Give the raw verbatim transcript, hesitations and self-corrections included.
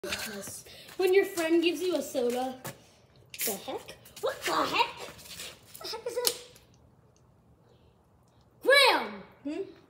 When your friend gives you a soda. The heck? What the heck? What the heck is this? Graham! Hmm?